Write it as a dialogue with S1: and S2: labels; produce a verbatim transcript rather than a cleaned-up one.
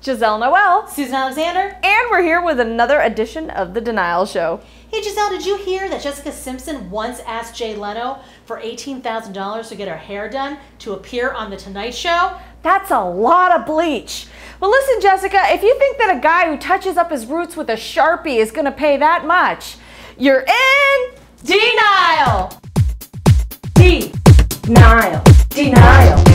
S1: Gisele Noel
S2: Susan Alexander.
S1: And we're here with another edition of The Denial Show.
S2: Hey Gisele, did you hear that Jessica Simpson once asked Jay Leno for eighteen thousand dollars to get her hair done to appear on The Tonight Show?
S1: That's a lot of bleach. Well, listen, Jessica, if you think that a guy who touches up his roots with a Sharpie is going to pay that much, you're in denial.
S2: Denial. Denial.